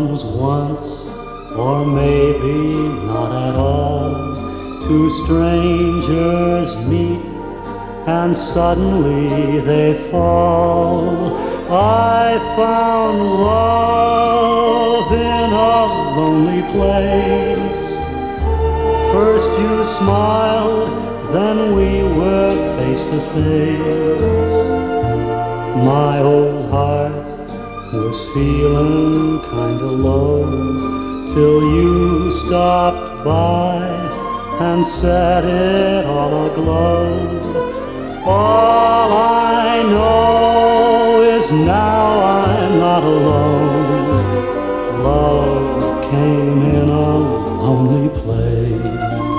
comes once, or maybe not at all. Two strangers meet, and suddenly they fall. I found love in a lonely place. First you smiled, then we were face to face. My old heart was feeling kinda low, till you stopped by and set it all aglow. All I know is now I'm not alone. Love came in a lonely place.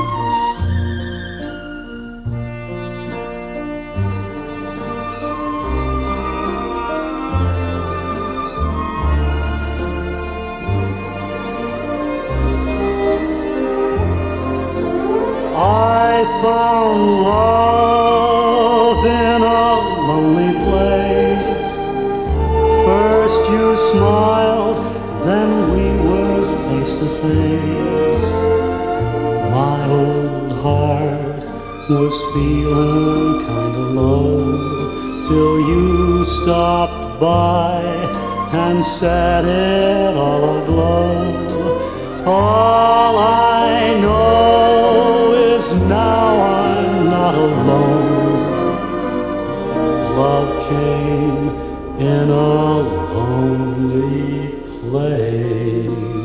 I found love in a lonely place. First you smiled, then we were face to face. My old heart was feeling kinda low, till you stopped by and set it all aglow. All I know is now I'm not alone. Love came in a lonely place.